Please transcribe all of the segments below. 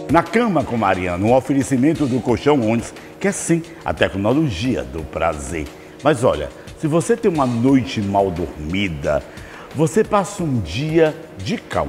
Na Cama com Mariana, um oferecimento do Colchão Ondes, que é sim a tecnologia do prazer. Mas olha, se você tem uma noite mal dormida, você passa um dia de cão,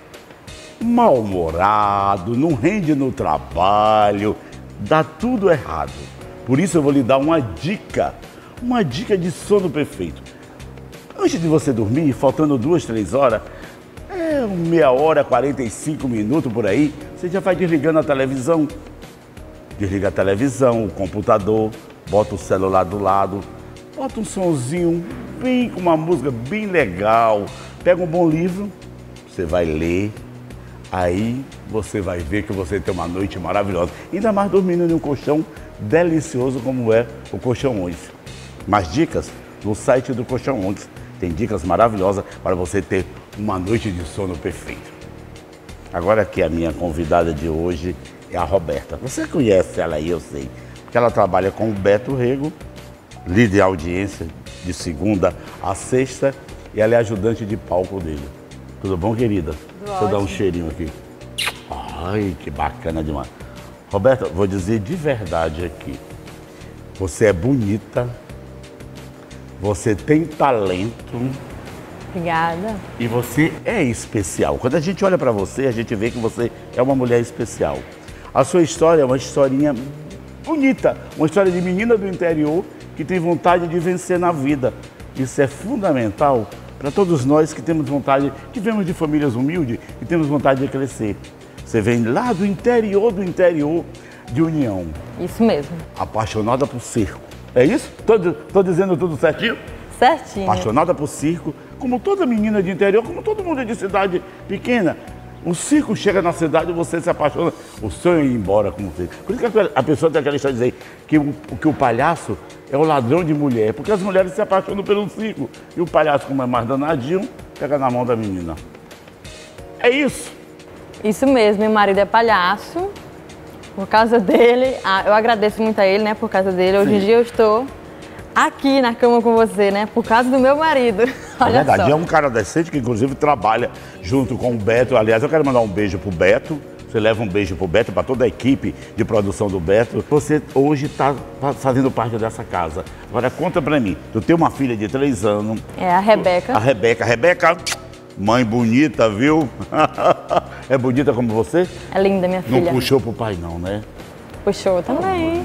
mal-humorado, não rende no trabalho, dá tudo errado. Por isso eu vou lhe dar uma dica de sono perfeito. Antes de você dormir, faltando 2, 3 horas, meia hora, 45 minutos por aí, você já vai desligando a televisão. Desliga a televisão, o computador, bota o celular do lado, bota um sonzinho bem com uma música bem legal, pega um bom livro, você vai ler, aí você vai ver que você tem uma noite maravilhosa. Ainda mais dormindo em um colchão delicioso como é o Colchão Ondes. Mais dicas no site do Colchão Ondes. Tem dicas maravilosas para você ter uma noite de sono perfeito. Agora aqui a minha convidada de hoje é a Roberta. Você conhece ela aí, eu sei, porque ela trabalha com o Beto Rego, líder de audiência de segunda a sexta, e ela é ajudante de palco dele. Tudo bom, querida? Deixa eu dar um cheirinho aqui. Ai, que bacana demais. Roberta, vou dizer de verdade aqui, você é bonita, você tem talento. Obrigada. E você é especial. Quando a gente olha para você, a gente vê que você é uma mulher especial. A sua história é uma historinha bonita, uma história de menina do interior que tem vontade de vencer na vida. Isso é fundamental para todos nós que temos vontade, que vemos de famílias humildes e temos vontade de crescer. Você vem lá do interior de União. Isso mesmo. Apaixonada por circo. É isso? Tô dizendo tudo certinho? Certinho. Apaixonada por circo, como toda menina de interior, como todo mundo de cidade pequena. O circo chega na cidade e você se apaixona, o sonho é ir embora com você. Por isso que a pessoa tem aquela história de dizer que o palhaço é o ladrão de mulher, porque as mulheres se apaixonam pelo circo. E o palhaço, como é mais danadinho, pega na mão da menina. É isso? Isso mesmo, meu marido é palhaço. Por causa dele, eu agradeço muito a ele, né? Por causa dele, hoje em dia eu estou aqui na cama com você, né? Por causa do meu marido. É verdade, é um cara decente que inclusive trabalha junto com o Beto. Aliás, eu quero mandar um beijo pro Beto. Você leva um beijo pro Beto, para toda a equipe de produção do Beto. Você hoje está fazendo parte dessa casa. Agora conta pra mim, tu tem uma filha de 3 anos. É a Rebeca. A Rebeca, mãe bonita, viu? É bonita como você? É linda, minha filha. Não puxou pro pai não, né? Puxou também.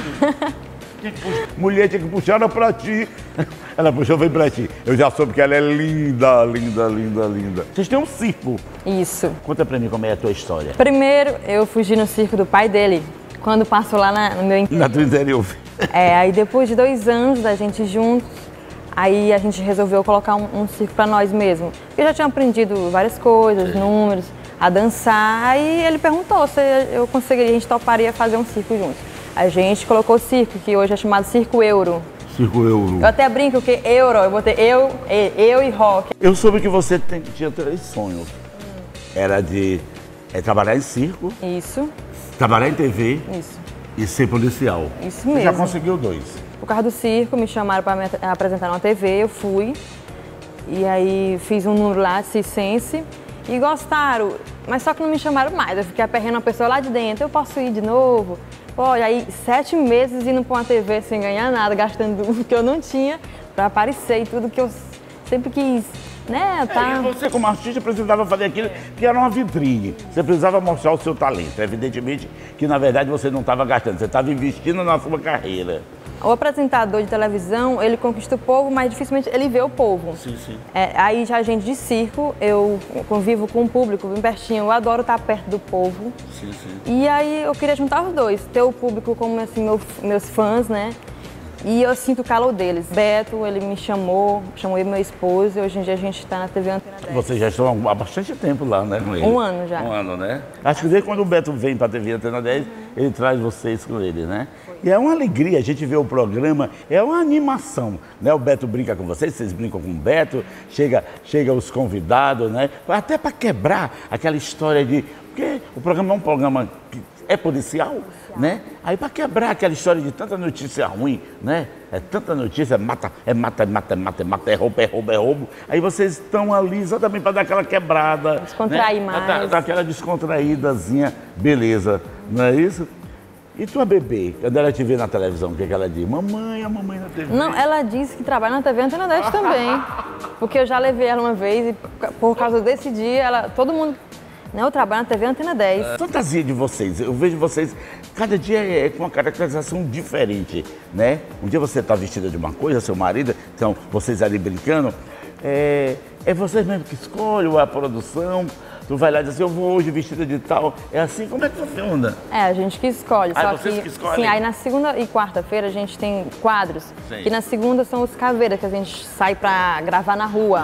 Mulher tinha que puxar ela pra ti. Ela puxou, veio pra ti. Eu já soube que ela é linda, linda, linda, linda. Vocês têm um circo. Isso. Conta pra mim como é a tua história. Primeiro, eu fugi no circo do pai dele, quando passou lá no meu interior. Na tua interior. Aí depois de 2 anos da gente juntos, aí a gente resolveu colocar um circo pra nós mesmos. Eu já tinha aprendido várias coisas, números, a dançar. Aí ele perguntou se eu conseguiria, a gente toparia fazer um circo juntos. A gente colocou o circo, que hoje é chamado Circo Euro. Circo Euro. Eu até brinco que Euro, eu botei eu e rock. Eu soube que você tinha 3 sonhos. Era de trabalhar em circo, Isso, trabalhar em TV isso. e ser policial. Isso Você mesmo. já conseguiu 2. Por causa do circo, me chamaram para me apresentar na TV, eu fui. E aí fiz um número lá, circense, e gostaram. Mas só que não me chamaram mais, eu fiquei aperreando uma pessoa lá de dentro, eu posso ir de novo? Pô, e aí 7 meses indo para uma TV sem ganhar nada, gastando o que eu não tinha para aparecer e tudo que eu sempre quis, né? Tá? E você como artista precisava fazer aquilo que era uma vitrine. Você precisava mostrar o seu talento. Evidentemente que na verdade você não estava gastando, você estava investindo na sua carreira. O apresentador de televisão, ele conquista o povo, mas dificilmente ele vê o povo. Sim, sim. Aí já gente de circo, eu convivo com o público bem pertinho, eu adoro estar perto do povo. Sim, sim. E aí eu queria juntar os dois, ter o público como assim, meus fãs, né? E eu sinto o calor deles. Beto, ele me chamou eu e meu esposo, e hoje em dia a gente está na TV Antena 10. Vocês já estão há bastante tempo lá, né, com ele? 1 ano já. 1 ano, né? Acho que desde quando o Beto vem para a TV Antena 10, ele traz vocês com ele, né? E é uma alegria a gente ver o programa, é uma animação, né? O Beto brinca com vocês brincam com o Beto, chega os convidados, né? Até para quebrar aquela história de... Porque o programa é um programa que é policial, né? Aí para quebrar aquela história de tanta notícia ruim, né? É tanta notícia, mata, é roubo. Aí vocês estão ali exatamente para dar aquela quebrada. Descontrair, né? Mais. Dar aquela descontraídazinha, beleza, não é isso? E tua bebê, quando ela te vê na televisão, o que ela diz? Mamãe, a mamãe na TV. Não, ela disse que trabalha na TV Antena 10 também. Porque eu já levei ela uma vez e por causa desse dia, todo mundo... Não, eu trabalho na TV Antena 10. Fantasia de vocês, eu vejo vocês, cada dia é com uma caracterização diferente, né? Um dia você está vestida de uma coisa, seu marido, então vocês ali brincando, é vocês mesmo que escolhem a produção, tu vai lá e diz assim, eu vou hoje vestida de tal, é assim, como é que funciona? É, a gente que escolhe. Só vocês que escolhem? Sim, aí na segunda e quarta-feira a gente tem quadros, sim. E na segunda são os caveiras, que a gente sai pra gravar na rua.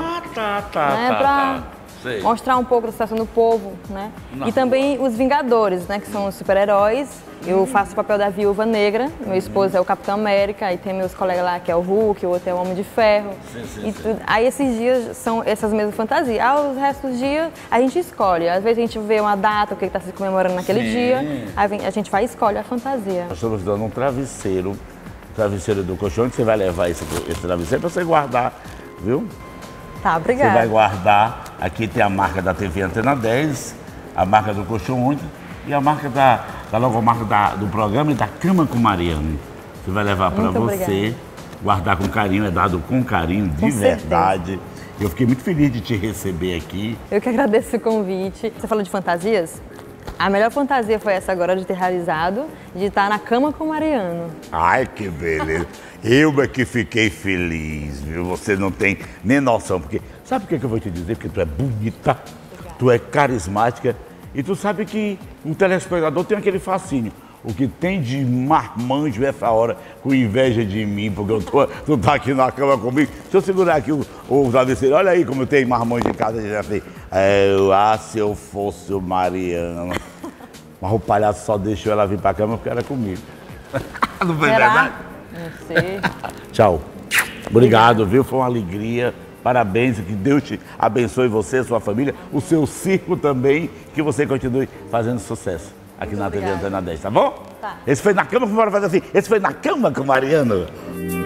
Tá. Sei. Mostrar um pouco da situação do povo, né? E também os Vingadores, né? Que são os super-heróis. Eu faço o papel da Viúva Negra, meu esposo é o Capitão América, aí tem meus colegas lá que é o Hulk, o outro é o Homem de Ferro. Sim. Aí esses dias são essas mesmas fantasias. Os restos dos dias a gente escolhe. Às vezes a gente vê uma data, o que está se comemorando naquele dia, aí a gente vai e escolhe a fantasia. Nós estamos dando um travesseiro do colchão, onde você vai levar esse travesseiro para você guardar, viu? Tá, obrigada. Você vai guardar, aqui tem a marca da TV Antena 10, a marca do colchão único e a marca da logomarca do programa e da Cama com Mariano. Você vai levar para você, guardar com carinho, é dado com carinho, de verdade. Eu fiquei muito feliz de te receber aqui. Eu que agradeço o convite. Você falou de fantasias? A melhor fantasia foi essa agora de ter realizado, de estar na Cama com Mariano. Ai, que beleza. Eu é que fiquei feliz, viu? Você não tem nem noção, porque... Sabe o que eu vou te dizer? Porque tu é bonita, tu é carismática e tu sabe que um telespectador tem aquele fascínio. O que tem de marmanjo essa hora com inveja de mim, porque tu tá aqui na cama comigo. Deixa eu segurar aqui o travesseiro. Olha aí como tem marmanjo em casa. Já sei. Se eu fosse o Mariano. Mas o palhaço só deixou ela vir pra cama porque era comigo. Não foi verdade? Não sei. Tchau. Obrigado, viu? Foi uma alegria. Parabéns, que Deus te abençoe você, sua família, o seu circo também, que você continue fazendo sucesso aqui na TV Antena 10, tá bom? Tá. Esse foi na cama, bora fazer assim, esse foi na cama com o Mariano.